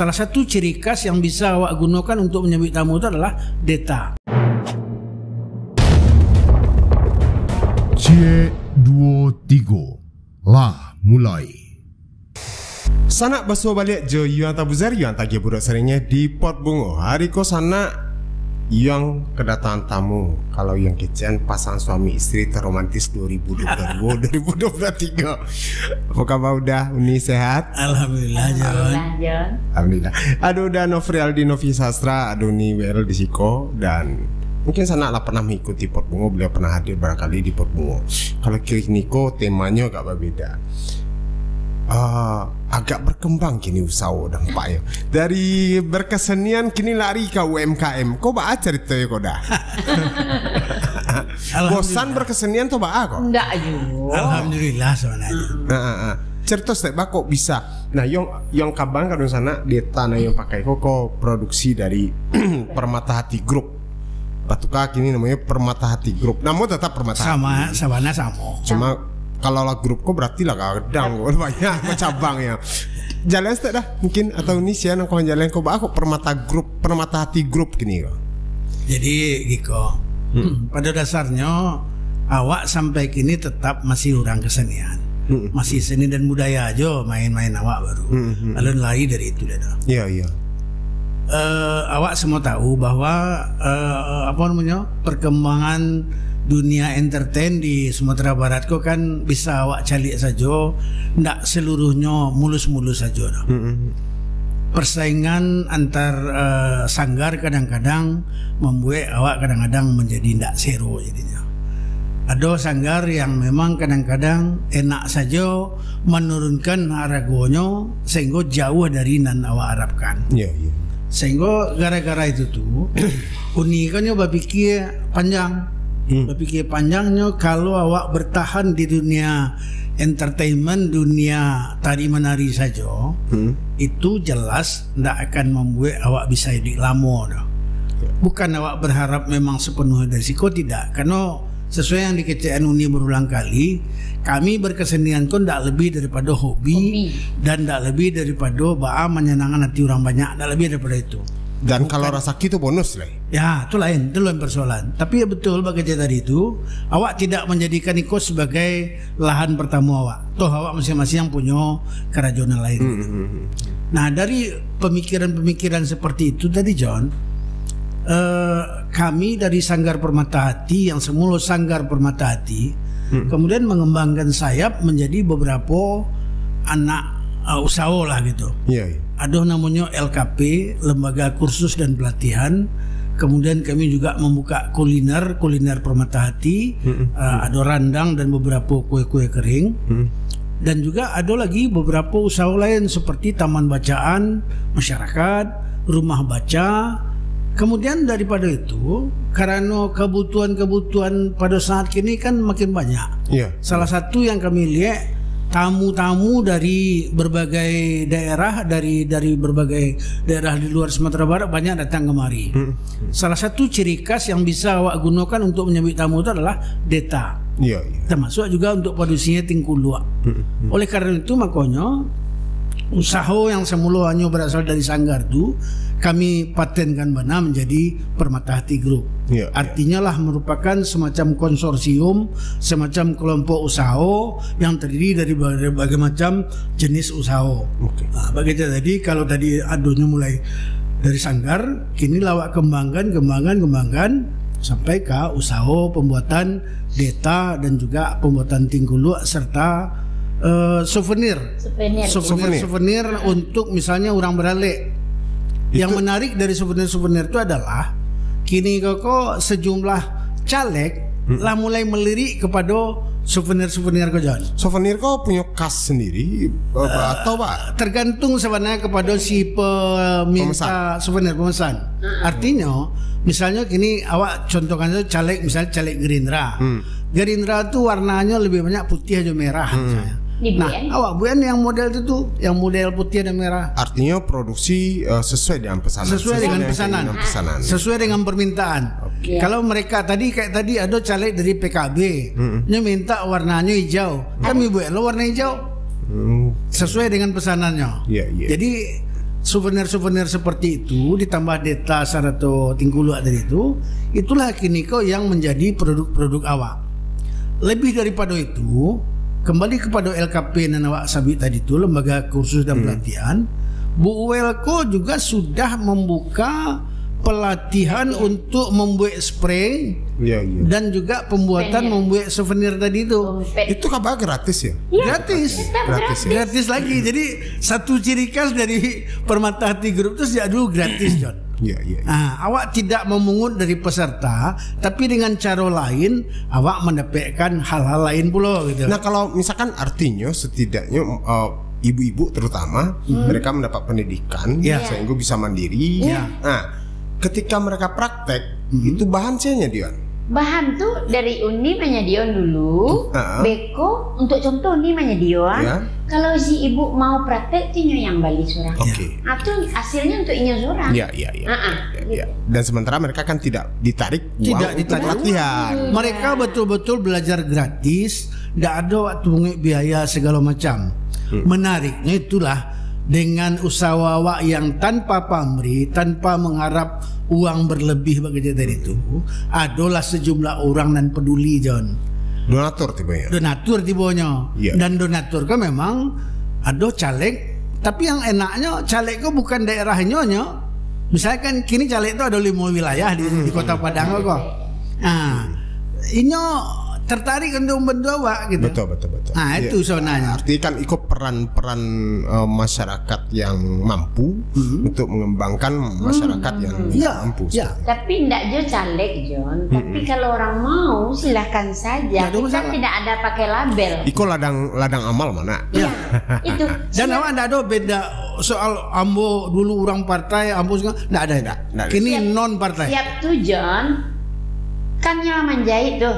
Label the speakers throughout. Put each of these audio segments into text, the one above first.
Speaker 1: salah satu ciri khas yang bisa awak gunakan untuk menyambut tamu itu adalah deta.
Speaker 2: C23 lah mulai.
Speaker 3: Sanak basuh balik je yuan tabuzar yuan tagi budak seringnya di pot bungo. Hari ko sana yang kedatangan tamu. Kalau yang kecian pasangan suami istri terromantis 2023. Apa kabar udah? Uni sehat?
Speaker 1: Alhamdulillah John.
Speaker 3: Alhamdulillah. Aduh udah Novrial di Novi Sastra, aduh nih WL di Siko, dan mungkin sana lah pernah mengikuti pot bungo, beliau pernah hadir barangkali di pot bungo. Kalau kiri Niko temanya agak berbeda. Agak berkembang kini usaha dampaknya. Dari berkesenian kini lari ke UMKM. Kok baca ceritanya kok dah? Bosan berkesenian tuh kok?
Speaker 4: Enggak juga.
Speaker 1: Alhamdulillah sebenarnya.
Speaker 3: Cerita step kok bisa. Nah, yang kabang kadang sana di tanah yang pakai kok produksi dari Permata Hati Group. Batu kaki ini namanya Permata Hati Group. Namun tetap Permata Hati.
Speaker 1: Sama.
Speaker 3: Cuma kalau lah grup kok berarti lah kadang banyak cabangnya. Jalan step dah mungkin atau ini sih yang kau jalan kau aku Permata Hati Group gini kok.
Speaker 1: Jadi Giko, pada dasarnya awak sampai kini tetap masih orang kesenian. Masih seni dan budaya aja, main-main awak baru. Lalu lari dari itu dah.
Speaker 3: Iya.
Speaker 1: Awak semua tahu bahwa perkembangan dunia entertain di Sumatera Barat kok kan bisa awak calik saja, ndak seluruhnya mulus-mulus saja. Persaingan antar sanggar kadang-kadang membuat awak kadang-kadang menjadi ndak seru jadinya. Ada sanggar yang memang kadang-kadang enak saja menurunkan harganya sehingga jauh dari nan awak harapkan.
Speaker 3: Iya.
Speaker 1: Sehingga gara-gara itu tuh Uni kan nyoba pikir panjang. Berpikir panjangnya kalau awak bertahan di dunia entertainment, dunia tari menari saja, itu jelas tidak akan membuat awak bisa hidup lama dah. Bukan awak berharap memang sepenuhnya dari Siko, tidak. Karena sesuai yang dikecilkan Uni berulang kali, kami berkesenian kan tidak lebih daripada hobi dan tidak lebih daripada menyenangkan hati orang banyak, tidak lebih daripada itu.
Speaker 3: Dan kalau rasa itu bonus lah.
Speaker 1: Ya, itu lain persoalan. Tapi ya betul bagi tadi itu, awak tidak menjadikan Iko sebagai lahan pertama awak. Toh awak masing-masing yang punya kerajunan lain. Nah, dari pemikiran-pemikiran seperti itu tadi John, kami dari Sanggar Permata Hati yang semula Sanggar Permata Hati, kemudian mengembangkan sayap menjadi beberapa anak usaha lah gitu.
Speaker 3: Iya.
Speaker 1: Ada namanya LKP, Lembaga Kursus dan Pelatihan. Kemudian kami juga membuka kuliner Permata Hati, ada randang dan beberapa kue-kue kering. Dan juga ada lagi beberapa usaha lain seperti taman bacaan masyarakat, rumah baca. Kemudian daripada itu, karena kebutuhan pada saat kini kan makin banyak. Salah satu yang kami lihat, tamu-tamu dari berbagai daerah, dari berbagai daerah di luar Sumatera Barat banyak datang kemari. Salah satu ciri khas yang bisa awak gunakan untuk menyambut tamu itu adalah deta. Termasuk juga untuk produksinya tingkulua. Oleh karena itu makanya usaha yang semula hanya berasal dari sanggar itu kami patenkan menjadi Permata Hati Group. Artinya lah merupakan semacam konsorsium, semacam kelompok usaha yang terdiri dari berbagai macam jenis usaha. Nah, begitu tadi kalau tadi adunya mulai dari sanggar, kini lawak kembangkan sampai ke usaha pembuatan deta dan juga pembuatan tingkulua serta souvenir untuk misalnya orang beralek. Yang menarik dari souvenir itu adalah kini kok sejumlah caleg lah mulai melirik kepada souvenir kau John.
Speaker 3: Souvenir kau punya khas sendiri atau Pak?
Speaker 1: Tergantung sebenarnya kepada si peminta souvenir, pemesan. Artinya misalnya kini awak contohkan saja caleg, misalnya caleg Gerindra. Gerindra tuh warnanya lebih banyak putih aja merah misalnya. Nah, awak bukan yang model itu tuh, yang model putih dan merah.
Speaker 3: Artinya produksi sesuai dengan pesanan.
Speaker 1: Sesuai dengan permintaan. Kalau mereka tadi kayak tadi ada caleg dari PKB, dia minta warnanya hijau. Kami buat warna hijau. Sesuai dengan pesanannya. Jadi souvenir-souvenir seperti itu ditambah data Sarato Tingkulu tadi itu, itulah kini kok yang menjadi produk-produk awak. Lebih daripada itu, kembali kepada LKP dan awak sabit tadi itu, lembaga kursus dan pelatihan, Bu Welko juga sudah membuka pelatihan untuk membuat spray dan juga pembuatan membuat souvenir tadi itu.
Speaker 3: Itu kabar gratis ya?
Speaker 1: Gratis lagi. Jadi satu ciri khas dari Permata Hati Group itu sejak dulu gratis, John. Nah, awak tidak memungut dari peserta, tapi dengan cara lain awak mendapatkan hal-hal lain pula gitu.
Speaker 3: Nah, kalau misalkan artinya setidaknya ibu-ibu terutama mereka mendapat pendidikan sehingga bisa mandiri. Nah, ketika mereka praktek itu bahan sianya Dion?
Speaker 4: Bahan tuh dari Uni menyediakan dulu, Beko untuk contoh Uni menyediakan. Kalau si ibu mau praktek tinyo yang balik surang. Atau hasilnya untuk inyo surang.
Speaker 3: Dan sementara mereka kan tidak ditarik uang untuk pelatihan.
Speaker 1: Mereka betul-betul belajar gratis, tidak ada waktu mengik biaya segala macam. Menariknya itulah dengan usaha awak yang tanpa pamrih, tanpa mengharap uang berlebih bagi dari itu, adalah sejumlah orang dan peduli, John.
Speaker 3: Donatur tibanya.
Speaker 1: Dan donatur kan memang ada caleg, tapi yang enaknya caleg kok bukan daerahnya. Misalkan kini caleg itu ada 5 wilayah di Kota Padang kok. Nah, ini tertarik untuk membantu awak gitu.
Speaker 3: Betul.
Speaker 1: Nah, itu sebenarnya.
Speaker 3: Artinya kan ikut peran masyarakat yang mampu untuk mengembangkan masyarakat yang mampu.
Speaker 4: Tapi tidak jo caleg, John. Tapi kalau orang mau silahkan saja. Kita tidak ada pakai label.
Speaker 3: Iko ladang amal mana?
Speaker 4: Itu.
Speaker 1: Dan awak tidak ada beda soal ambo dulu orang partai, ambo sekarang tidak ada. Kini non partai.
Speaker 4: Siap tuh, John. Kan yang menjahit tuh.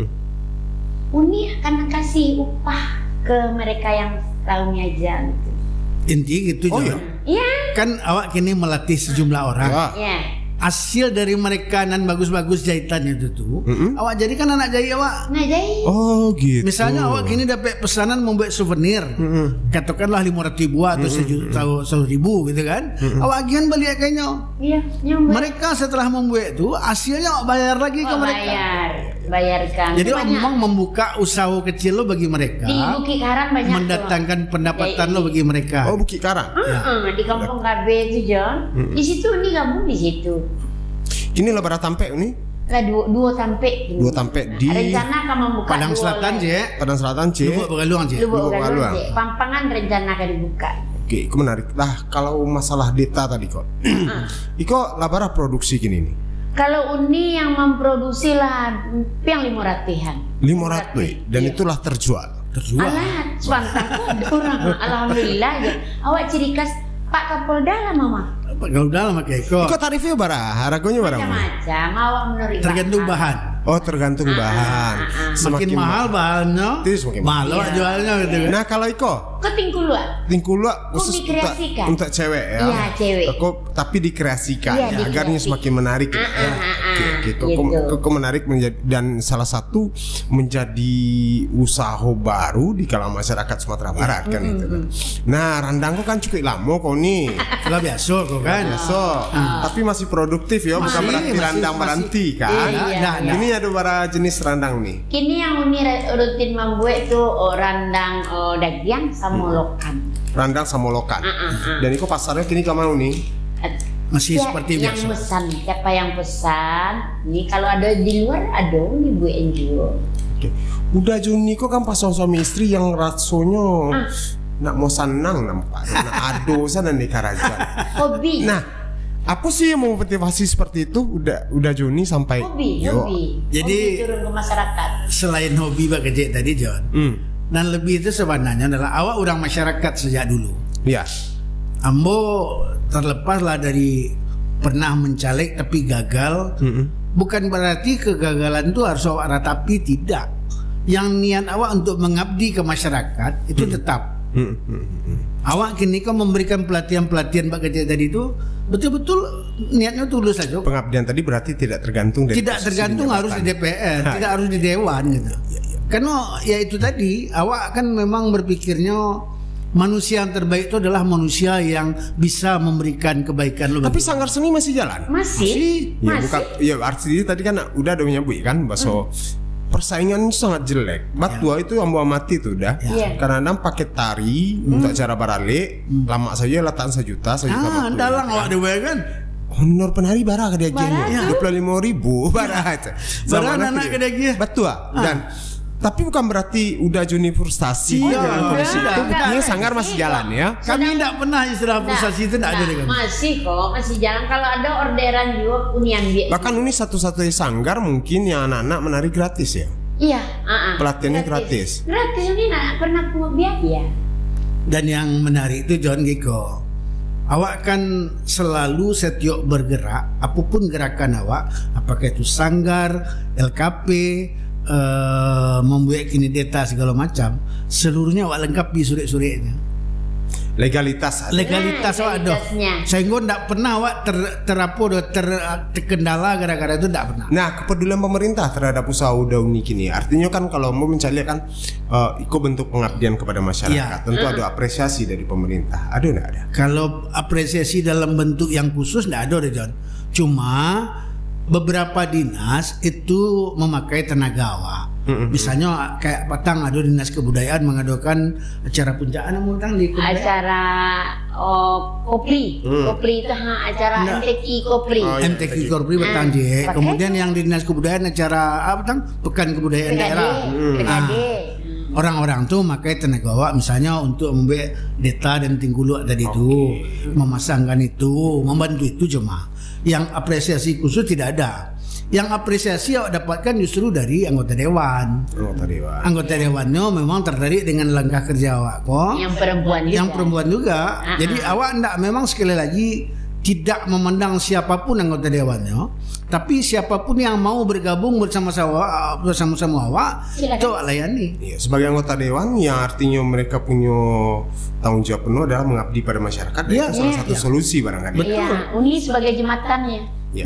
Speaker 4: Uni akan kasih upah ke mereka yang tahu ngajar gitu.
Speaker 1: Inti gitu juga.
Speaker 4: Iya.
Speaker 1: Kan awak kini melatih sejumlah orang. Hasil dari mereka nan bagus-bagus jahitannya itu tuh, awak jadikan anak jahit awak.
Speaker 4: Nah, jahit.
Speaker 3: Oh gitu.
Speaker 1: Misalnya awak kini dapat pesanan membuat souvenir, katakanlah 500.000 atau 100.000 gitu kan, awak agian balik kayaknya.
Speaker 4: Iya.
Speaker 1: Mereka setelah membuat itu hasilnya awak bayar lagi ke mereka.
Speaker 4: Bayarkan.
Speaker 1: Jadi awak memang membuka usaha kecil lo bagi mereka.
Speaker 4: Di Bukit Karang banyak.
Speaker 1: Mendatangkan pendapatan lo bagi mereka.
Speaker 3: Oh, Bukit Karang.
Speaker 4: Di Kampung KB itu, John. Di situ Uni gabung di situ.
Speaker 3: Ini lebaran tampe ini?
Speaker 4: Dua tampe.
Speaker 3: Di
Speaker 4: rencana akan membuka
Speaker 1: Padang Selatan,
Speaker 3: Padang Selatan,
Speaker 1: Lubuk Begaluang,
Speaker 4: Lubuk Begaluang. Pampangan rencana akan dibuka.
Speaker 3: Oke, itu menarik. Nah, kalau masalah data tadi kok. Iko labara produksi gini nih.
Speaker 4: Kalau Uni yang memproduksi lah yang 500-an.
Speaker 3: 500 dan itulah terjual.
Speaker 4: Alah, swantang orang. Alhamdulillah aja. Awak ciri khas Pak Kapolda lah, Mama.
Speaker 1: Pak Kapolda lah pakai kok.
Speaker 3: Iko tarifnya harganya berapa?
Speaker 4: Macam-macam. Awak menerima.
Speaker 1: Tergantung bahan.
Speaker 3: Oh, tergantung bahan.
Speaker 1: Semakin mahal bahannya,
Speaker 3: semakin
Speaker 1: mahal jualnya gitu.
Speaker 3: Nah, kalau Iko Tingkulu khusus untuk cewek ya.
Speaker 4: Iya, cewek.
Speaker 3: Tapi dikreasikan agarnya semakin menarik. Kok menarik dan salah satu menjadi usaha baru di kalangan masyarakat Sumatera Barat kan itu. Nah, randang kok kan cukup lama kok nih.
Speaker 1: Sudah biasa kok kan.
Speaker 3: Tapi masih produktif ya, bukan berarti randang meranti kan. Ini ada beberapa jenis randang nih.
Speaker 4: Kini yang Uni rutin membuat tuh randang daging sama lokan.
Speaker 3: Randang sama lokan. Dan itu pasarnya kini kemana nih?
Speaker 1: Masih seperti
Speaker 4: yang
Speaker 1: biasa.
Speaker 4: Pesan, siapa yang pesan? Nih kalau ada di luar ada nih Bu Enjo.
Speaker 3: Udah Juni kok kan pasang suami istri yang rasanya nak mau senang nampak. Nak ado sana nih Karajan.
Speaker 4: Hobi.
Speaker 3: Nah, apa sih yang memotivasi seperti itu? Udah Juni sampai
Speaker 4: hobi.
Speaker 1: Jadi
Speaker 4: hobi turun ke masyarakat.
Speaker 1: Selain hobi bagi tadi John. Dan lebih itu sebenarnya adalah awak orang masyarakat sejak dulu.
Speaker 3: Iya.
Speaker 1: Ambo terlepaslah dari pernah mencaleg tapi gagal. Bukan berarti kegagalan itu harus awak ratapi, tidak. Yang niat awak untuk mengabdi ke masyarakat itu tetap. Awak kini kau memberikan pelatihan-pelatihan bagi tadi itu betul-betul niatnya tulus saja.
Speaker 3: Pengabdian tadi berarti tidak tergantung dari
Speaker 1: harus di DPR, tidak harus di Dewan gitu. Karena ya itu tadi awak kan memang berpikirnya Manusia yang terbaik itu adalah manusia yang bisa memberikan kebaikan.
Speaker 3: Tapi Sanggar Seni masih jalan?
Speaker 4: Masih.
Speaker 3: Ya, bukan, ya artinya tadi kan udah ada menyebut kan bahwa persaingan sangat jelek. Batua itu ambo amati tuh udah. Kadang-kadang pakai tari untuk cara barale, lama saja latan sejuta.
Speaker 1: Dalang awak dewe kan.
Speaker 3: Honor penari bara ke dia gini, 25.000 bara aja.
Speaker 1: Bara anak ke dia.
Speaker 3: Batua dan tapi bukan berarti udah Juni frustasi dengan kondisi itu. Buktinya Sanggar masih jalan ya.
Speaker 1: Kami tidak pernah istilah frustasi itu tidak ada dengan.
Speaker 4: Masih kok, masih jalan. Kalau ada orderan juga unian biaya.
Speaker 3: Bahkan ini satu-satunya Sanggar mungkin yang anak-anak menari gratis ya.
Speaker 4: Iya.
Speaker 3: Pelatihannya gratis.
Speaker 4: Gratis ini nak pernah biaya.
Speaker 1: Dan yang menarik itu John Giko, awak kan selalu setiap bergerak, apapun gerakan awak, apakah itu Sanggar, LKP, membuat kini data segala macam, seluruhnya awak lengkapi suri-surinya. Legalitas awak ada. Sehingga tidak pernah awak terkendala gara-gara itu tidak pernah.
Speaker 3: Nah, kepedulian pemerintah terhadap usaha Uni kini, artinya kan kalau mau mencari kan ikut bentuk pengabdian kepada masyarakat, tentu ada apresiasi dari pemerintah. Ada tidak ada?
Speaker 1: Kalau apresiasi dalam bentuk yang khusus tidak ada, John. Cuma beberapa dinas itu memakai tenaga awak. Misalnya kayak Patang ada dinas kebudayaan mengadakan acara puncaan di kebudayaan.
Speaker 4: Acara Kopri. Kopri itu acara MTQ Kopri.
Speaker 1: MTQ Kopri Patang je. Kemudian yang di dinas kebudayaan acara Pekan Kebudayaan Daerah. Orang-orang tuh pakai tenaga awak misalnya untuk membuat data dan tinggulu tadi itu, memasangkan itu, membantu itu cuma. Yang apresiasi khusus tidak ada. Yang apresiasi awak dapatkan justru dari anggota dewan. Anggota dewannya memang tertarik dengan langkah kerja awak kok. Yang perempuan juga. Jadi awak ndak memang sekali lagi tidak memandang siapapun anggota dewannya, tapi siapapun yang mau bergabung bersama-sama awak itu awak layani.
Speaker 3: Ya, sebagai anggota dewan yang artinya mereka punya tanggung jawab penuh adalah mengabdi pada masyarakat. Itu salah satu solusi barangkali.
Speaker 4: Betul. Uni sebagai jembatannya.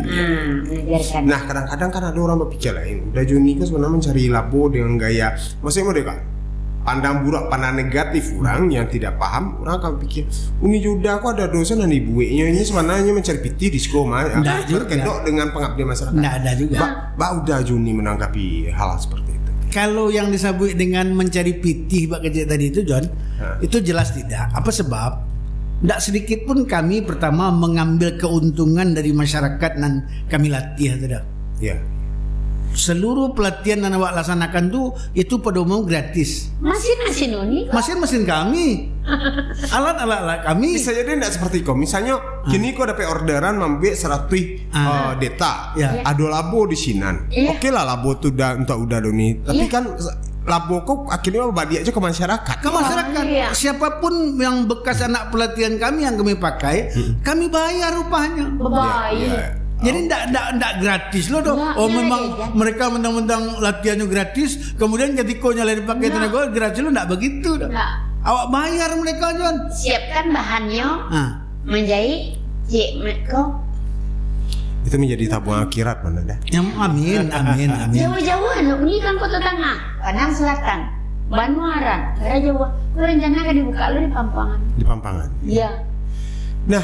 Speaker 3: Nah, kadang-kadang kan ada orang berpikir lain. Udah Juni kan sebenarnya mencari labo dengan gaya, maksudnya mereka pandang buruk, pandang negatif orang yang tidak paham. Orang akan pikir Uni Juda kok ada dosen dan ibunya ini sebenarnya mencari piti di sekolah. Berkedok dengan pengabdian masyarakat.
Speaker 1: Tidak ada juga.
Speaker 3: Udah Juni menanggapi hal seperti itu.
Speaker 1: Kalau yang disebut dengan mencari pitih bak kerja tadi itu John, itu jelas tidak. Apa sebab? Tidak sedikit pun kami pertama mengambil keuntungan dari masyarakat dan kami latih tidak.
Speaker 3: Ya.
Speaker 1: Seluruh pelatihan yang awak laksanakan itu pada umum gratis.
Speaker 4: Mesin Uni.
Speaker 1: Mesin kami. Alat-alat kami.
Speaker 3: Bisa jadi tidak seperti kau. Misalnya kini kau dapat orderan membuat 100 data. Ada labo di sinan. Oke lah labo tu udah Doni. Tapi kan labo kok akhirnya balik aja ke masyarakat. Siapapun yang bekas anak pelatihan kami yang kami pakai, kami bayar upahnya.
Speaker 4: Bayar.
Speaker 1: Jadi tidak gratis loh. Memang mereka mentang-mentang latihannya gratis, kemudian ketika nyalain pakai tenaga gratis lo tidak begitu. Awak bayar mereka John.
Speaker 4: Siapkan bahannya, menjahit,
Speaker 3: itu menjadi tabungan akhirat mana dah.
Speaker 1: Amin.
Speaker 4: Jauh-jauhan, ini kan kota tengah, Padang Selatan, Banuaran, Jawa. Rencana akan dibuka lo di Pampangan. Iya.
Speaker 3: Nah,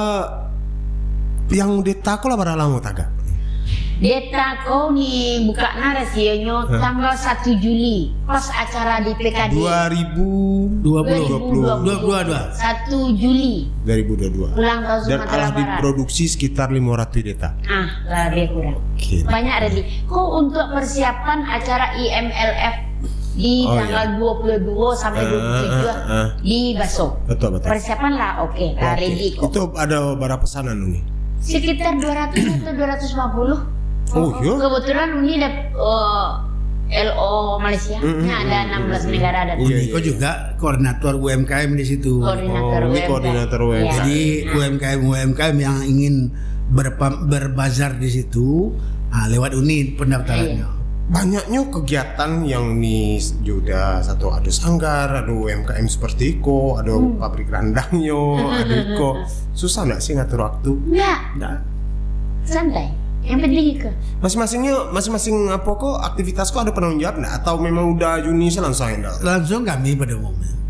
Speaker 3: yang deta ko lah pada lama taga.
Speaker 4: Deta ko ni buka narasinya tanggal 1 Juli pas acara di PKD
Speaker 1: 2022
Speaker 4: 1 Juli
Speaker 3: 2022
Speaker 4: ulang tahun Sumatera Barat. Dan
Speaker 3: telah diproduksi sekitar 500 deta.
Speaker 4: Lebih kurang. Banyak ready. Kok untuk persiapan acara IMLF di tanggal 22 sampai 27 di Baso.
Speaker 3: Betul.
Speaker 4: Persiapan lah ready kok.
Speaker 3: Itu ada berapa pesanan nih?
Speaker 4: Sekitar 200 atau 250. Kebetulan Uni ada LO Malaysia. Ada 16 negara ada.
Speaker 1: Kau juga koordinator UMKM di situ.
Speaker 3: Koordinator UMKM.
Speaker 1: Jadi UMKM yang ingin berbazar di situ, lewat Uni pendaftarannya.
Speaker 3: Banyaknya kegiatan yang nih juga ada Sanggar, ada UMKM seperti Iko, ada pabrik rendangnya, ada Iko. Susah nggak sih ngatur waktu?
Speaker 4: Nggak. Santai. Yang penting Iko.
Speaker 3: Masing-masing aktivitas kok ada penanggung jawab nggak? Atau memang udah Juni langsung?
Speaker 1: Langsung kami pada umumnya.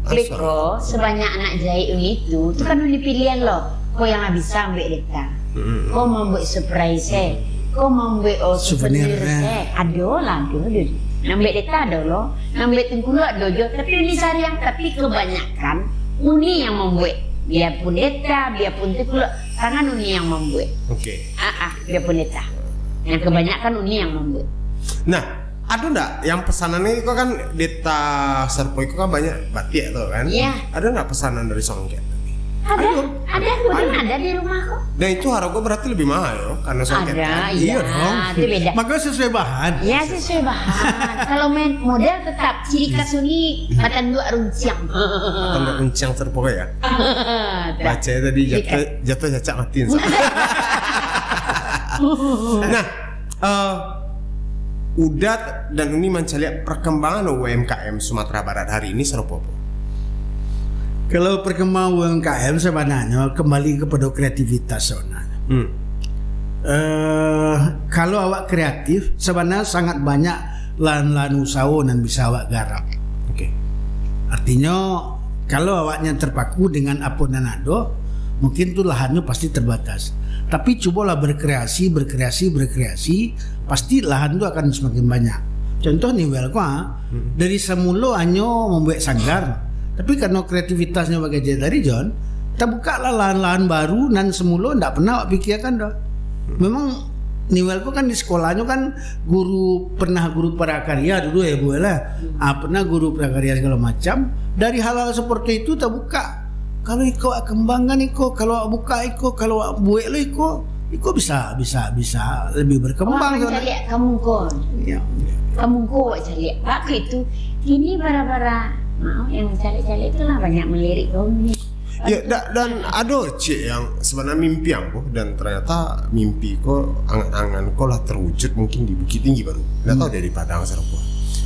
Speaker 4: Beko sebanyak anak jahit itu kan uni pilihan loh. Kau yang bisa ambil data, kau mau buat surprise, kau mau buat souvenir, ada lah tu. Ambil data ada loh, ambil tengkulu ada jo. Tapi uni sariang, tapi kebanyakan uni yang membuat. Biarpun data, biarpun tengkulu, tangan uni yang membuat.
Speaker 3: Oke.
Speaker 4: Biarpun data. Yang kebanyakan uni yang membuat.
Speaker 3: Nah, ada enggak yang pesanannya itu kan data Serpo itu kan banyak batik tuh kan?
Speaker 4: Iya.
Speaker 3: Ada enggak pesanan dari Songket?
Speaker 4: Ada di rumahku.
Speaker 3: Dan itu harga berarti lebih mahal ya karena Songket.
Speaker 4: Ada,
Speaker 3: kan?
Speaker 4: iya dong. Itu beda.
Speaker 1: Maka sesuai bahan.
Speaker 4: Ya sesuai bahan. Kalau main model tetap ciri khas uni matan dua runciang.
Speaker 3: Matan dua runciang Serpo ya. Baca tadi jatuh cacak matiin. Nah, Udat dan Uni mencari perkembangan UMKM Sumatera Barat hari ini serupa apa?
Speaker 1: Kalau perkembangan UMKM sebenarnya kembali kepada kreativitas sebenarnya. Kalau awak kreatif sebenarnya sangat banyak lahan-lahan usaha dan bisa awak garap.
Speaker 3: Oke.
Speaker 1: Artinya kalau awaknya terpaku dengan apa dan ado, mungkin tuh lahannya pasti terbatas. Tapi cobalah berkreasi, pasti lahan itu akan semakin banyak. Contoh nih dari semula hanya membuat sanggar, tapi karena kreativitasnya bagai dari John, kita buka lah lahan-lahan baru dan semula tidak pernah pikirkan dah. Memang Niwelko kan di sekolahnya kan pernah guru prakarya dulu ya Bu lah, pernah guru prakarya segala macam. Dari hal-hal seperti itu kita buka. Kalau iko kembangkan iko, kalau buka iko, kalau buat lo iko bisa lebih berkembang.
Speaker 4: Cari kamu kok, kamu kok cari. Aku itu ini bara-bara mau yang cari itu lah banyak melirik kamu.
Speaker 3: Ya dan ada cik yang sebenarnya mimpi aku dan ternyata mimpi ko angan-angan ko lah terwujud mungkin di Bukit Tinggi baru. Nggak tahu dari Padang Serpo.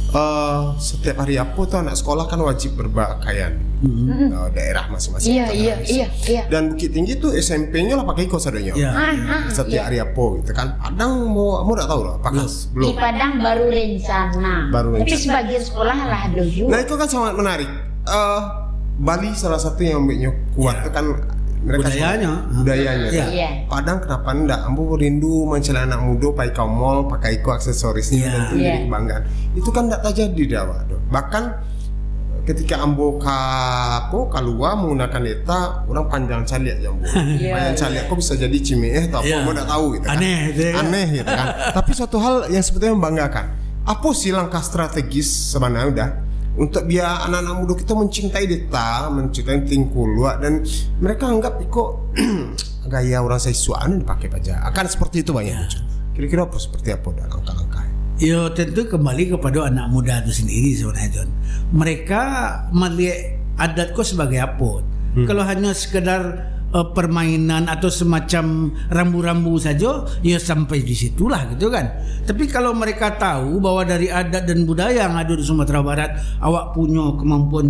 Speaker 3: Setiap hari apa tuh anak sekolah kan wajib berpakaian daerah masing-masing.
Speaker 4: Iya.
Speaker 3: Dan Bukit Tinggi tuh SMP-nya lah pakai kos adanya. Setiap hari apa gitu kan. Padang mau nggak tahu loh apakah belum.
Speaker 4: Di Padang baru rencana. Tapi sebagian sekolah lah ada juga.
Speaker 3: Nah itu kan sangat menarik. Bali salah satu yang ambilnya kuat itu kan mereka budayanya. Padang kenapa enggak? Ambo rindu mencari anak muda pakai kaum mall, pakai aksesorisnya dan itu jadi kebanggaan. Itu kan enggak terjadi dah. Bahkan ketika Ambo keluar menggunakan data orang panjang caliak ya Ambo. Panjang caliak kok bisa jadi cimeeh atau apa Ambo enggak tahu gitu kan. Aneh gitu kan. Tapi suatu hal yang sebetulnya membanggakan. Apa sih langkah strategis sebenarnya udah untuk biar anak-anak muda kita mencintai data, mencintai tingkulua dan mereka anggap kok gaya orang siswaan dipakai aja. Akan seperti itu banyak. Kira-kira apa seperti apa langkah-langkah?
Speaker 1: Ya tentu kembali kepada anak muda itu sendiri sebenarnya John. Mereka melihat adat kok sebagai apa? Kalau hanya sekedar permainan atau semacam rambu-rambu saja, ya sampai di situlah gitu kan. Tapi kalau mereka tahu bahwa dari adat dan budaya yang ada di Sumatera Barat, awak punya kemampuan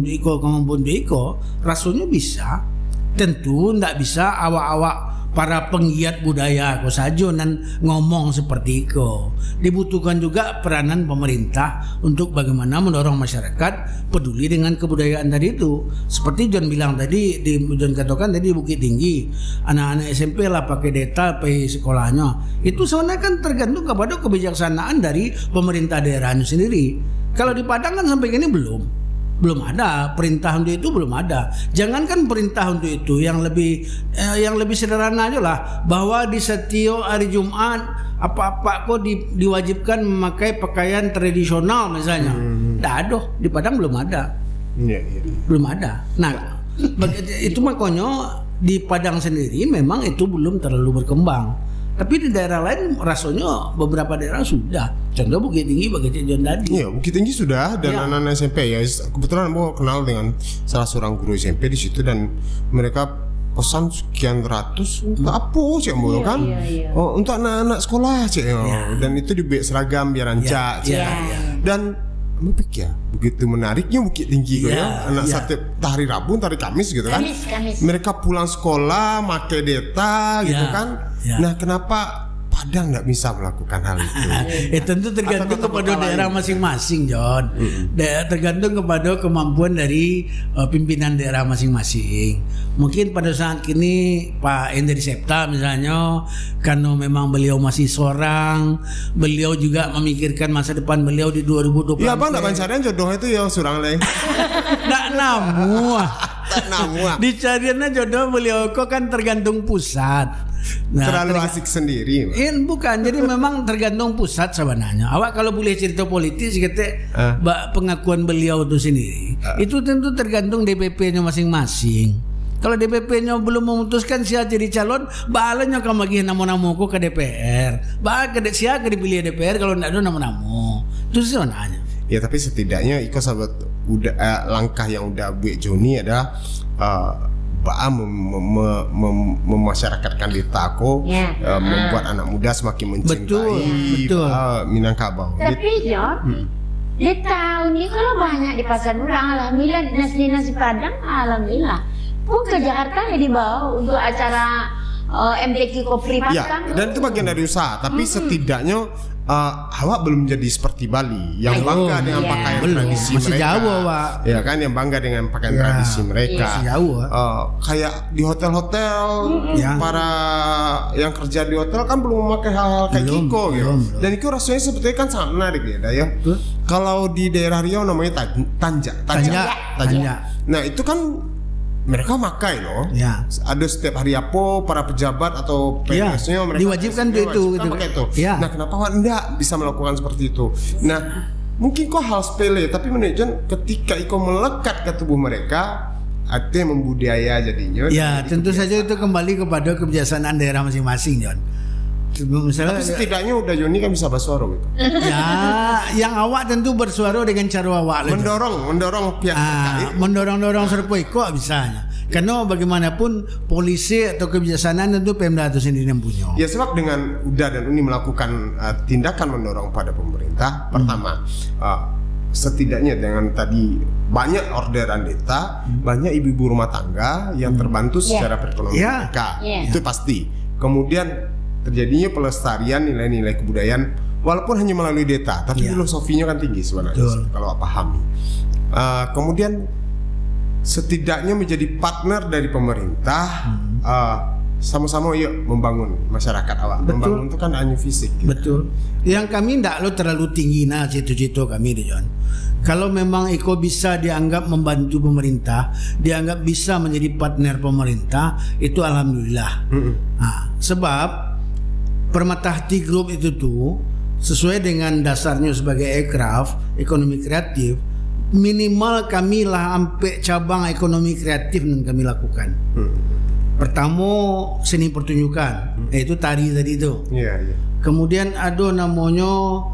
Speaker 1: iko, rasanya bisa. Tentu tidak bisa awak-awak para penggiat budaya aku saja dan ngomong seperti itu. Dibutuhkan juga peranan pemerintah untuk bagaimana mendorong masyarakat peduli dengan kebudayaan tadi itu. Seperti John bilang tadi, John katakan tadi Bukit Tinggi, anak-anak SMP lah pakai data pakai sekolahnya. Itu sebenarnya kan tergantung kepada kebijaksanaan dari pemerintah daerahnya sendiri. Kalau di Padang kan sampai ini belum ada perintah untuk itu, belum ada. Jangankan perintah untuk itu, yang lebih sederhana aja lah, bahwa di setiap hari Jumat apa-apa kok diwajibkan memakai pakaian tradisional misalnya. Tidak ada, di Padang belum ada. Belum ada. Nah, itu makanya di Padang sendiri memang itu belum terlalu berkembang. Tapi di daerah lain rasanya beberapa daerah sudah. Contoh Bukit Tinggi bagi John tadi.
Speaker 3: Iya, Bukit Tinggi sudah dan anak-anak SMP ya. Kebetulan aku kenal dengan salah seorang guru SMP di situ dan mereka pesan sekian ratus untuk apa sih kan? Oh, untuk anak-anak sekolah sih. Dan itu dibuat seragam biar rancak. Dan pikir begitu menariknya Bukit Tinggi anak setiap hari Rabu, hari Kamis gitu kan. Kamis. Mereka pulang sekolah pakai data gitu kan. Nah, kenapa Padang nggak bisa melakukan hal itu.
Speaker 1: Tentu tergantung kepada daerah masing-masing, John. Tergantung kepada kemampuan dari pimpinan daerah masing-masing. Mungkin pada saat kini Pak Henry Septa misalnya, karena memang beliau masih seorang, beliau juga memikirkan masa depan beliau di 2024.
Speaker 3: Ya bang, nggak bancaran jodoh itu ya surang lain.
Speaker 1: Nggak namu. Dicariannya jodoh beliau kok kan tergantung pusat.
Speaker 3: Terlalu asik sendiri.
Speaker 1: Bukan, jadi memang tergantung pusat sebenarnya. Awak kalau boleh cerita politis kita pengakuan beliau itu sendiri. Itu tentu tergantung DPP-nya masing-masing. Kalau DPP-nya belum memutuskan siapa jadi calon, balanya kamu lagi nama-namaku ke DPR. Siapa dipilih DPR kalau tidak ada nama-nama. Itu sebenarnya.
Speaker 3: Ya tapi setidaknya Iko sahabat udah langkah yang udah buat Joni ada memasyarakatkan deta aku, membuat anak muda semakin mencintai Minangkabau.
Speaker 4: Tapi John, di tahun ini kalau banyak di pasar murah, alhamdulillah nasi Padang, alhamdulillah. Pun ke Jakarta ya dibawa untuk acara MTQ Kopri Padang.
Speaker 3: Ya, dan itu bagian dari usaha. Tapi setidaknya awak belum jadi seperti Bali yang bangga dengan pakaian tradisi
Speaker 1: masih
Speaker 3: mereka.
Speaker 1: Jauh, Wak.
Speaker 3: Ya kan, yang bangga dengan pakaian tradisi mereka.
Speaker 1: Jauh,
Speaker 3: kayak di hotel-hotel para yang kerja di hotel kan belum memakai hal kayak Kiko gitu. Dan itu rasanya sebetulnya kan sangat menarik ya. Kalau di daerah Riau namanya Tanja. Nah, itu kan mereka makai loh. Ya. Ada setiap hari apa para pejabat atau PNS-nya mereka
Speaker 1: diwajibkan itu.
Speaker 3: Pakai itu. Ya. Nah, kenapa enggak bisa melakukan seperti itu? Nah, mungkin kok hal sepele, tapi menunjukkan ketika Iko melekat ke tubuh mereka, artinya membudaya jadinya.
Speaker 1: Ya, tentu saja itu kembali kepada kebiasaan daerah masing-masing, John.
Speaker 3: Misalnya, tapi setidaknya udah Joni kan bisa bersuara gitu.
Speaker 1: Ya, yang awak tentu bersuara dengan cara awak.
Speaker 3: Mendorong pihak terkait.
Speaker 1: Mendorong serupa kok bisanya. Karena bagaimanapun polisi atau kebijaksanaan tentu Pemda itu sendiri yang punya.
Speaker 3: Ya, sebab dengan Uda dan Uni melakukan tindakan mendorong pada pemerintah, pertama setidaknya dengan tadi banyak orderan deta, banyak ibu-ibu rumah tangga yang terbantu secara perekonomian mereka. Itu pasti. Kemudian terjadinya pelestarian nilai-nilai kebudayaan walaupun hanya melalui data, tapi filosofinya kan tinggi sebenarnya kalau pahami. Kemudian setidaknya menjadi partner dari pemerintah, sama-sama yuk membangun masyarakat awak. Membangun itu kan hanya fisik. Gitu.
Speaker 1: Betul. Yang kami tidak terlalu tinggi cita-cita kami, John. Kalau memang Iko bisa dianggap membantu pemerintah, dianggap bisa menjadi partner pemerintah, itu alhamdulillah. Sebab Permatahati Group itu tuh sesuai dengan dasarnya sebagai aircraft ekonomi kreatif, minimal kami lah sampai cabang ekonomi kreatif yang kami lakukan. Pertama seni pertunjukan, yaitu tari tadi itu. Kemudian ada namanya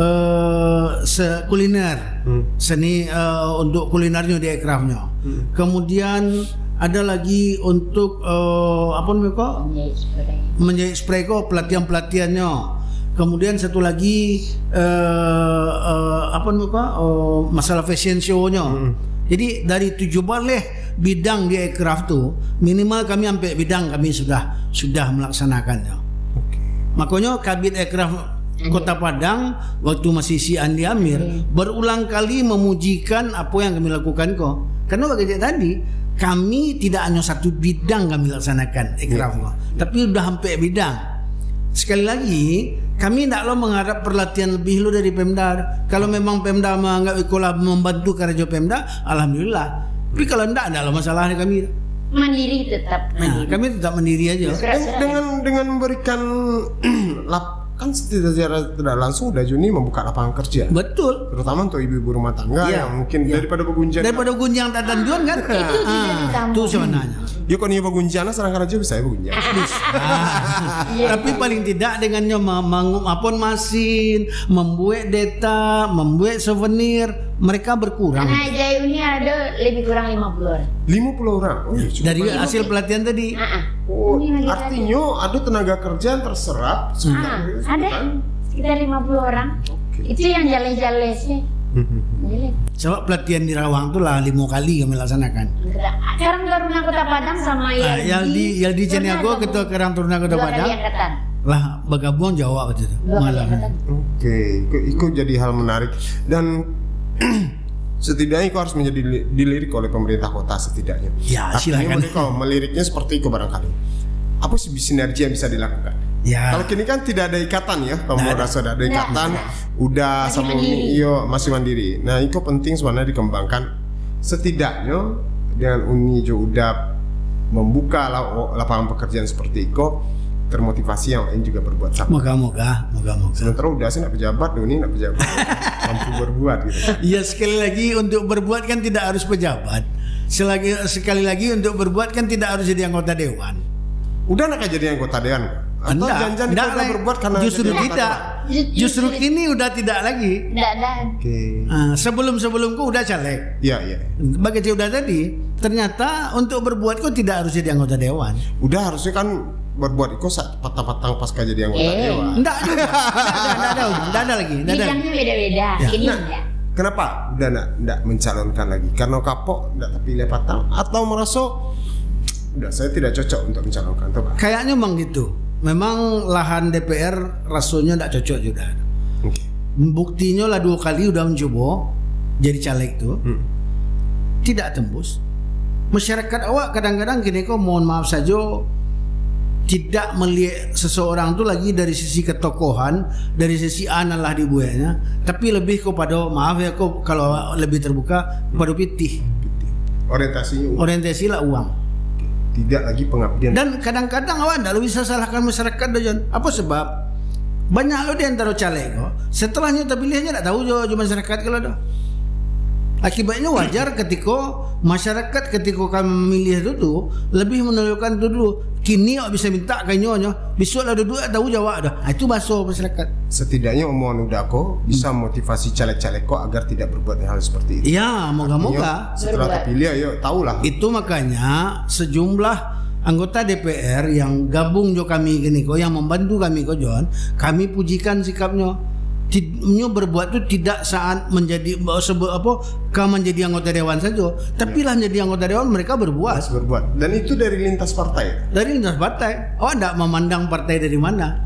Speaker 1: kuliner, seni untuk kulinernya di aircraftnya. Kemudian ada lagi untuk apa namanya menjahit spray kok pelatihannya. Kemudian satu lagi apa namanya masalah fashion show-nya. Jadi dari 7 bidang di aircraft tuh minimal kami sampai bidang kami sudah melaksanakannya. Makanya Kabid Aircraft Kota Padang waktu masih si Andi Amir berulang kali memujikan apa yang kami lakukan kok. Karena bagaimana tadi kami tidak hanya satu bidang kami laksanakan tapi udah sampai bidang. Sekali lagi kami tidak mengharap perlatihan lebih lu dari Pemda. Kalau memang Pemda menganggap ikolah membantu kerja Pemda, alhamdulillah. Tapi kalau tidak ada masalah kami.
Speaker 4: Mandiri tetap.
Speaker 1: Kami tetap mandiri aja.
Speaker 3: Dengan memberikan kan secara tidak langsung udah Juni membuka lapangan kerja.
Speaker 1: Betul.
Speaker 3: Terutama untuk ibu-ibu rumah tangga yang mungkin daripada
Speaker 1: begunjang tatan Juan kan. Itu sebenarnya.
Speaker 3: Yuk kalau nyoba gunjana serang kerja bisa ya begunjang.
Speaker 1: Tapi paling tidak dengannya mengumpulkan mesin, membuat data, membuat souvenir, mereka berkurang.
Speaker 4: Nah, Jaya ini ada lebih kurang 50 orang.
Speaker 3: 50 orang.
Speaker 1: Dari hasil pelatihan tadi.
Speaker 3: Artinya ada tenaga kerja yang terserap.
Speaker 4: Ada sekitar 50 orang. Itu yang jale-jale sih.
Speaker 1: Coba pelatihan di Rawang tuh lah 5 kali kami laksanakan.
Speaker 4: Karang Taruna Kota Padang sama yang
Speaker 1: di Ceniago kita Karang Taruna Kota Padang. lah bergabung Jawa waktu itu.
Speaker 3: Oke, itu jadi hal menarik dan setidaknya kau harus menjadi dilirik oleh pemerintah kota setidaknya.
Speaker 1: Ya, silakan.
Speaker 3: Kalau meliriknya seperti itu barangkali. Apa sih sinergi yang bisa dilakukan?
Speaker 1: Ya.
Speaker 3: Kalau kini kan tidak ada ikatan ya, kalau merasa ada ikatan, udah sama masih mandiri. Nah, itu penting sebenarnya dikembangkan. Setidaknya dengan Uni juga udah membuka lapangan pekerjaan seperti itu, termotivasi yang lain juga berbuat sama.
Speaker 1: Moga-moga.
Speaker 3: Sementara udah sih nak pejabat, Uni nak pejabat, mampu berbuat gitu.
Speaker 1: Iya, sekali lagi untuk berbuat kan tidak harus pejabat. Sekali lagi untuk berbuat kan tidak harus jadi anggota dewan.
Speaker 3: Udah nak jadi anggota dewan? Atau jangan kita berbuat karena
Speaker 1: justru tidak. Justru kini udah tidak lagi.
Speaker 4: Tidak ada.
Speaker 3: Oke.
Speaker 1: Sebelumku udah caleg.
Speaker 3: Iya.
Speaker 1: Bagi udah tadi, ternyata untuk berbuat kok tidak harus jadi anggota dewan.
Speaker 3: Udah harusnya kan berbuat itu saat patang-patang pasca jadi anggota dewan.
Speaker 1: Enggak ada lagi.
Speaker 4: Bidangnya beda-beda. Ini enggak.
Speaker 3: Kenapa udah enggak mencalonkan lagi? Karena kapok enggak terpilih patang atau merasa udah saya tidak cocok untuk mencalonkan tuh, Pak?
Speaker 1: Kayaknya memang gitu. Memang lahan DPR rasanya tidak cocok juga. Buktinya lah 2 kali udah mencoba jadi caleg tuh, tidak tembus. Masyarakat awak kadang-kadang gini kok, mohon maaf saja, tidak melihat seseorang tuh lagi dari sisi ketokohan, dari sisi analah dibuatnya, tapi lebih kepada maaf ya kok kalau lebih terbuka kepada pitih. Orientasinya uang.
Speaker 3: Tidak lagi pengabdian.
Speaker 1: Dan kadang-kadang awak tidak bisa salahkan masyarakat John. Apa sebab? Banyak lo di antara caleg kok. Setelahnya terpilihnya tidak tahu jo masyarakat kalau ada. Akibatnya wajar ketika masyarakat ketika kami memilih itu tuh lebih menentukan itu dulu. Kini awak bisa minta kayaknya besok ada dua tahu jawab dah. Itu bahasa masyarakat.
Speaker 3: Setidaknya omongan udah kok bisa motivasi caleg-caleg kok agar tidak berbuat hal seperti itu.
Speaker 1: Iya, moga-moga
Speaker 3: setelah terpilih ayo tahulah.
Speaker 1: Itu makanya sejumlah anggota DPR yang gabung jo kami gini kok, yang membantu kami kok John, kami pujikan sikapnya. Tidaknya berbuat itu tidak saat menjadi menjadi anggota dewan saja, tapi lah menjadi anggota dewan mereka berbuat.
Speaker 3: Dan itu dari lintas partai.
Speaker 1: Dari lintas partai. Oh, tidak memandang partai dari mana.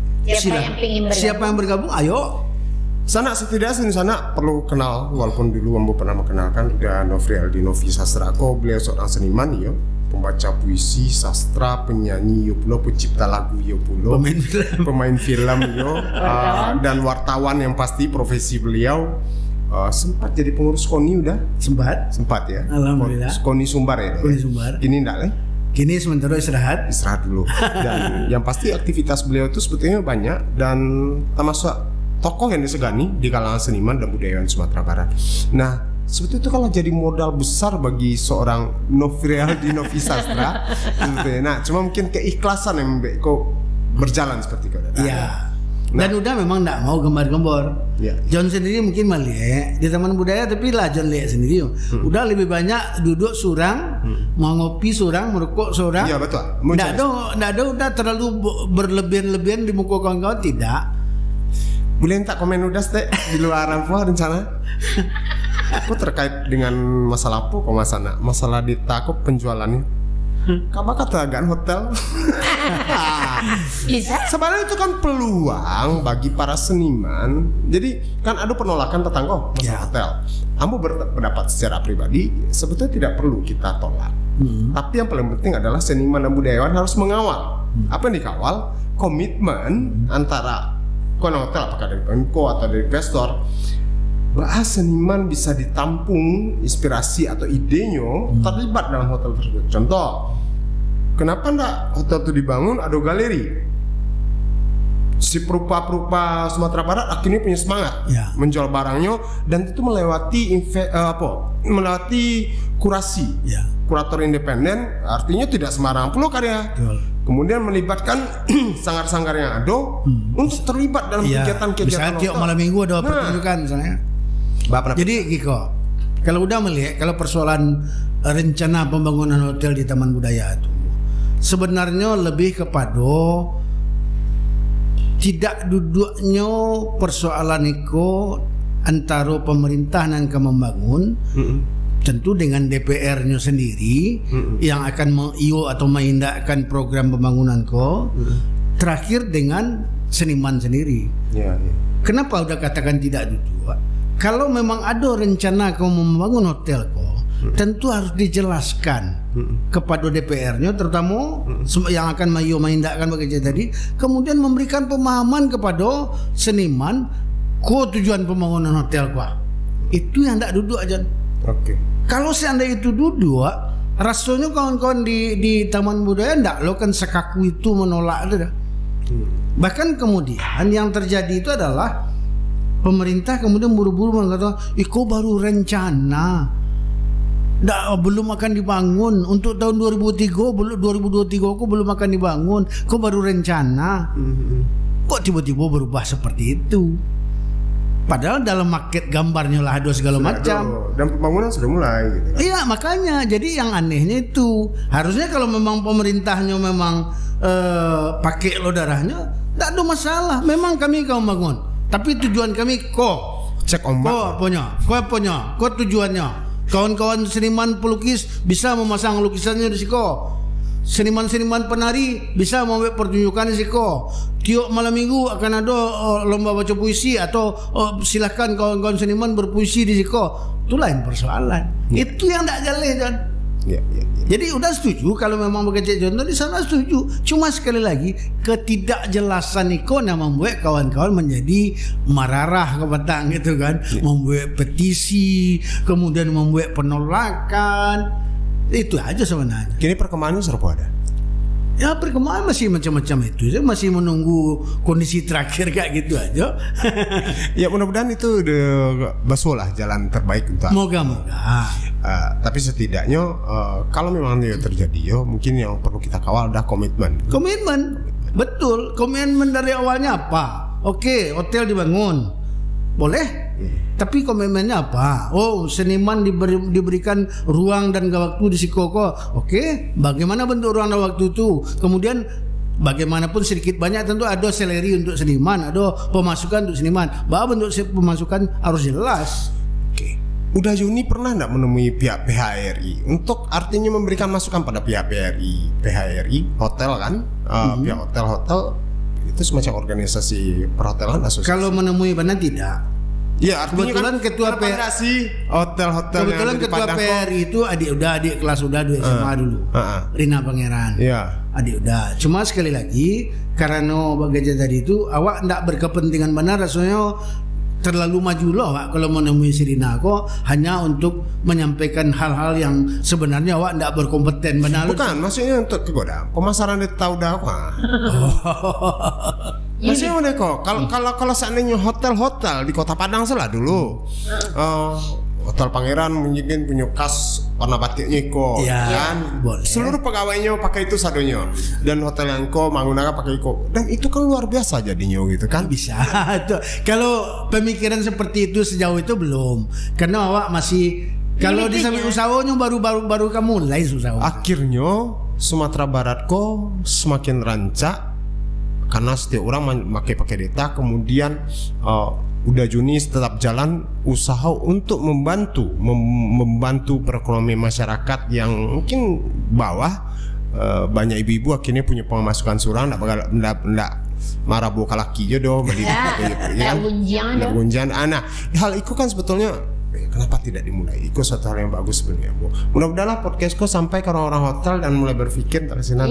Speaker 1: Siapa yang bergabung, ayo.
Speaker 3: Sana setidaknya sana perlu kenal, walaupun dulu Ambo pernah mengenalkan udah Nofrial di Novi Sastra. Beliau seorang seniman yo, pembaca puisi, sastra, penyanyi yo pulo, pencipta lagu yo pulo, pemain film yo, dan wartawan yang pasti profesi beliau. Sempat jadi pengurus KONI udah? Sempat ya.
Speaker 1: Alhamdulillah.
Speaker 3: KONI Sumbar ya.
Speaker 1: KONI Sumbar.
Speaker 3: Kini enggak lah.
Speaker 1: Kini sementara istirahat
Speaker 3: dulu. Dan yang pasti aktivitas beliau itu sebetulnya banyak dan termasuk tokoh yang disegani di kalangan seniman dan budayawan Sumatera Barat. Nah, sebetulnya itu kalau jadi modal besar bagi seorang Nofrial di Novi Sastra. Nah, cuma mungkin keikhlasan yang kok berjalan seperti itu.
Speaker 1: Iya. Dan udah memang tidak mau gembar-gembor.
Speaker 3: Ya.
Speaker 1: John sendiri mungkin melihat di Taman Budaya, tapi lah John lihat sendiri. Udah lebih banyak duduk surang, mau ngopi surang, merokok surang.
Speaker 3: Iya betul.
Speaker 1: Tidak ada udah terlalu berlebihan-lebihan di muka kawan-kawan, tidak.
Speaker 3: Boleh tak komen udah teh di luar apa rencana? Aku terkait dengan masalah apa kok masalah di takut penjualannya. Kamu kata agak hotel. Sebenarnya itu kan peluang bagi para seniman. Jadi kan ada penolakan tetangga masalah hotel. Kamu berpendapat secara pribadi sebetulnya tidak perlu kita tolak. Tapi yang paling penting adalah seniman dan budayawan harus mengawal. Apa yang dikawal? Komitmen antara hotel, apakah dari Pemko atau dari investor, bahwa seniman bisa ditampung inspirasi atau idenya terlibat dalam hotel tersebut. Contoh, kenapa enggak hotel itu dibangun ada galeri? Si perupa-perupa Sumatera Barat akhirnya punya semangat menjual barangnya, dan itu melewati kurasi, kurator independen, artinya tidak sembarang pula karya. Kemudian melibatkan sanggar-sanggar yang ada untuk terlibat dalam kegiatan-kegiatan.
Speaker 1: Misalnya tiap malam minggu ada pertunjukan misalnya. Jadi Giko, kalau udah melihat kalau persoalan rencana pembangunan hotel di Taman Budaya itu sebenarnya lebih kepada tidak duduknya persoalan itu antara pemerintah dan membangun. Tentu dengan DPR-nya sendiri yang akan atau mengindahkan program pembangunan terakhir dengan seniman sendiri.
Speaker 3: Ya.
Speaker 1: Kenapa udah katakan tidak duduk? Kalau memang ada rencana kau membangun hotel kau, tentu harus dijelaskan kepada DPR-nya, terutama yang akan mengindakkan bekerja tadi, kemudian memberikan pemahaman kepada seniman, kau tujuan pembangunan hotel kau. Itu yang tidak duduk aja.
Speaker 3: Oke.
Speaker 1: Kalau seandainya itu duduk, rasanya kawan-kawan di Taman Budaya ndak lo kan sekaku itu menolak itu dah. Bahkan kemudian yang terjadi itu adalah pemerintah kemudian buru-buru mengatakan, "Iko baru rencana, belum akan dibangun untuk tahun 2023 kok belum akan dibangun, kok baru rencana." Kok tiba-tiba berubah seperti itu? Padahal dalam maket gambarnya lah ada segala macam.
Speaker 3: Dan pembangunan sudah mulai gitu.
Speaker 1: Iya, makanya jadi yang anehnya itu harusnya kalau memang pemerintahnya memang pakai lo darahnya, tidak ada masalah. Memang kami kau bangun, tapi tujuan kami
Speaker 3: cek ombak.
Speaker 1: Kau tujuannya. Kawan-kawan seniman pelukis bisa memasang lukisannya di siko. Seniman-seniman penari bisa membuat pertunjukan di siko. Tiap malam minggu akan ada lomba baca puisi atau silahkan kawan-kawan seniman berpuisi di siko. Itu lain persoalan. Itu yang tidak jelas, John.
Speaker 3: Ya.
Speaker 1: Jadi udah setuju kalau memang bekerja contoh di sana setuju. Cuma sekali lagi ketidakjelasan itu yang membuat kawan-kawan menjadi mararah ke petang gitu kan, membuat petisi, kemudian membuat penolakan. Itu aja sebenarnya.
Speaker 3: Kini perkembangannya serupa ada.
Speaker 1: Ya perkembangan masih macam-macam itu. Saya masih menunggu kondisi terakhir kayak gitu aja.
Speaker 3: Ya mudah-mudahan itu udah basuh jalan terbaik untuk.
Speaker 1: Moga-moga.
Speaker 3: Tapi setidaknya kalau memang itu terjadi, mungkin yang perlu kita kawal adalah komitmen.
Speaker 1: Betul. Komitmen dari awalnya apa? Oke, hotel dibangun, boleh. Tapi komitmennya apa? Oh, seniman diberikan ruang dan waktu di Sikoko. Oke, bagaimana bentuk ruang dan waktu itu? Kemudian bagaimanapun sedikit banyak tentu ada salary untuk seniman, ada pemasukan untuk seniman. Bahwa bentuk pemasukan harus jelas.
Speaker 3: Oke. Udah Juni pernah enggak menemui pihak PHRI untuk artinya memberikan masukan pada pihak PHRI hotel kan? Pihak hotel itu semacam organisasi perhotelan asosiasi.
Speaker 1: Kalau menemui benar tidak.
Speaker 3: Ya,
Speaker 1: kebetulan
Speaker 3: kan
Speaker 1: ketua
Speaker 3: PRI hotel-hotel
Speaker 1: kebetulan ketua PRI itu adik kelas udah 2 SMA dulu. Rina Pangeran.
Speaker 3: Iya.
Speaker 1: Adik udah. Cuma sekali lagi karena bagaimana tadi itu awak ndak berkepentingan benar rasanya terlalu maju loh Pak kalau menemui si Rina kok hanya untuk menyampaikan hal-hal yang sebenarnya awak ndak berkompeten benar.
Speaker 3: Bukan, maksudnya untuk kegoda pemasaran dia tahu dah apa. Maksudnya udah kok kalau seandainya hotel di Kota Padang salah dulu. Hotel Pangeran mungkin punya khas warna batiknya kok, kan? Boleh. Seluruh pegawainya pakai itu sadonya, dan hotel yang kok menggunakan pakai kok, dan itu kan luar biasa jadinya gitu kan?
Speaker 1: Bisa. Kalau pemikiran seperti itu sejauh itu belum, karena awak masih kalau di samping usahanya baru kamu mulai usaha.
Speaker 3: Akhirnya Sumatera Barat kok semakin rancak karena setiap orang pakai data, kemudian udah Juni tetap jalan usaha untuk membantu perekonomian masyarakat yang mungkin bawah. Banyak ibu-ibu akhirnya punya pemasukan surang, ndak marah buka laki jodoh, gunjang. Nah, hal itu kan sebetulnya kenapa tidak dimulai? Itu suatu hal yang bagus sebenarnya, Bu. Mudah-mudahan podcastku sampai ke orang-orang hotel dan mulai berpikir dari sini.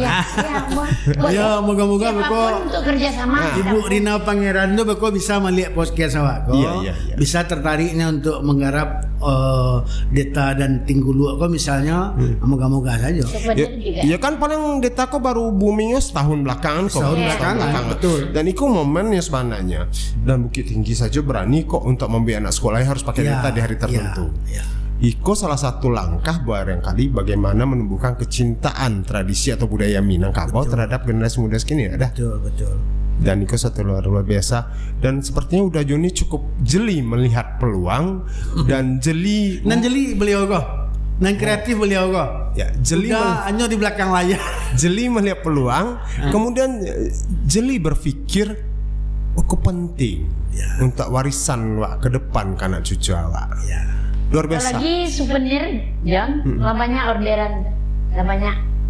Speaker 1: Ya, moga-moga Beko
Speaker 4: untuk kerjasama.
Speaker 1: Ibu Rina Pangeran itu Beko bisa melihat podcast awak.
Speaker 3: Iya.
Speaker 1: Bisa tertariknya untuk menggarap data dan tinggulu kok misalnya. Moga-moga saja.
Speaker 3: Ya kan paling data kok baru boomingnya setahun belakangan kok.
Speaker 1: Setahun belakangan, betul.
Speaker 3: Dan itu momennya sebenarnya. Dan Bukit Tinggi saja berani kok untuk membiayai anak sekolah harus pakai data di hari tertentu. Iko salah satu langkah barangkali bagaimana menumbuhkan kecintaan tradisi atau budaya Minangkabau terhadap generasi muda sekini ada.
Speaker 1: Betul.
Speaker 3: Dan Iko satu luar biasa, dan sepertinya udah Joni cukup jeli melihat peluang dan jeli
Speaker 1: beliau kok. Dan kreatif beliau kok.
Speaker 3: Ya, jeli
Speaker 1: hanya di belakang layar.
Speaker 3: Jeli melihat peluang, kemudian jeli berpikir penting untuk warisan wak ke depan kanak cucu awak. Luar biasa.
Speaker 4: Apalagi souvenir, John, banyak orderan, banyak.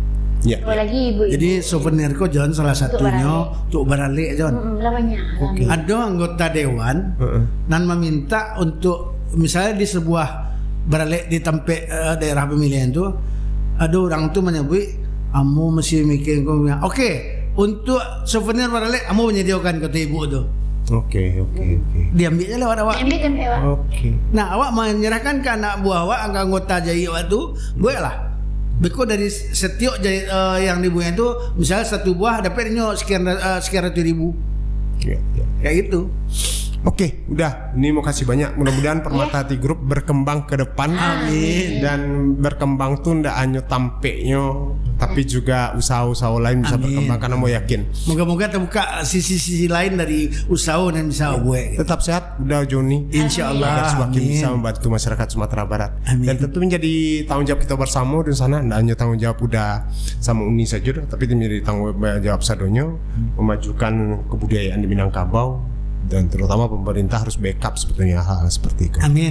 Speaker 3: Ya.
Speaker 4: Apalagi ibu.
Speaker 1: Jadi souvenir ko John salah satunya untuk barale John.
Speaker 4: Banyak.
Speaker 1: Ada anggota dewan nan meminta untuk misalnya di sebuah barale di tempat daerah pemilihan itu ada orang tuh menyebut kamu mesti mikir oke, untuk souvenir barale kamu menyediakan kata ibu tuh.
Speaker 3: Oke.
Speaker 1: Diambilnya lewat awak.
Speaker 3: Oke.
Speaker 1: Nah, awak menyerahkan ke anak buah awak, ke anggota JI awak tu, boleh lah. Beko dari setiap yang dibuat itu, misalnya satu buah dapatnya sekian ratus ribu.
Speaker 3: Ya.
Speaker 1: Kayak gitu.
Speaker 3: Oke, udah. Ini mau kasih banyak. Mudah-mudahan Permata Hati Group berkembang ke depan.
Speaker 1: Amin.
Speaker 3: Dan berkembang tuh ndak hanya tampeknya, tapi juga usaha-usaha lain bisa berkembang karena mau yakin.
Speaker 1: Moga-moga terbuka sisi-sisi lain dari usaha dan bisa gue.
Speaker 3: Tetap sehat, udah Joni.
Speaker 1: Insya Allah.
Speaker 3: Agar semakin bisa membantu masyarakat Sumatera Barat.
Speaker 1: Amin.
Speaker 3: Dan tentu menjadi tanggung jawab kita bersama di sana. Ndak hanya tanggung jawab udah sama Uni saja, tapi menjadi tanggung jawab sadonyo memajukan kebudayaan di Minangkabau. Dan terutama pemerintah harus backup sebetulnya hal seperti itu.
Speaker 1: Amin.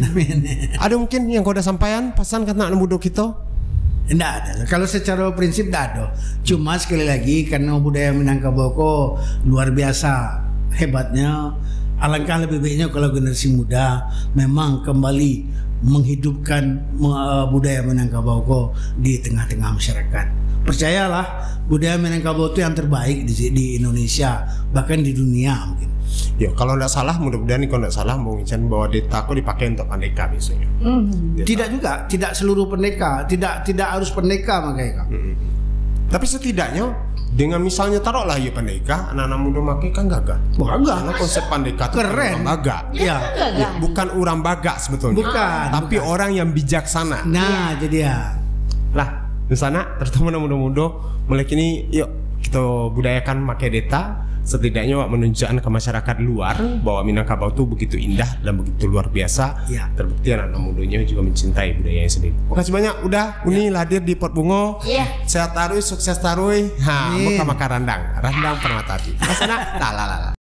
Speaker 3: Ada mungkin yang kau udah sampaikan pesan ke anak muda kita?
Speaker 1: Tidak ada. Kalau secara prinsip tidak ada. Cuma sekali lagi karena budaya Minangkabau kok luar biasa hebatnya. Alangkah lebih baiknya kalau generasi muda memang kembali menghidupkan budaya Minangkabau kok di tengah-tengah masyarakat. Percayalah, budaya Minangkabau itu yang terbaik di Indonesia, bahkan di dunia mungkin.
Speaker 3: Ya, kalau tidak salah, mudah-mudahan kalau tidak salah, Bung Ican bahwa data aku dipakai untuk pendeka biasanya.
Speaker 1: Tidak juga, tidak seluruh pendeka, tidak harus pendeka makanya.
Speaker 3: Tapi setidaknya dengan misalnya taruhlah ya pendeka, anak-anak muda pakai kan gagah. Karena konsep pendeka itu
Speaker 1: keren.
Speaker 3: Orang baga.
Speaker 1: Ya,
Speaker 3: bukan orang baga sebetulnya.
Speaker 1: Bukan.
Speaker 3: Tapi orang yang bijaksana.
Speaker 1: Nah, jadi ya.
Speaker 3: Lah, di sana terutama muda-muda mulai kini yuk kita budayakan pakai data. Setidaknya menunjukkan ke masyarakat luar bahwa Minangkabau itu begitu indah dan begitu luar biasa.
Speaker 1: Ya.
Speaker 3: Terbukti anak mudanya juga mencintai budayanya sendiri. Makasih banyak udah Uni hadir di Pot Bungo. Sehat taruh, sukses taruh. Muka makan randang Permata Hati. Masana,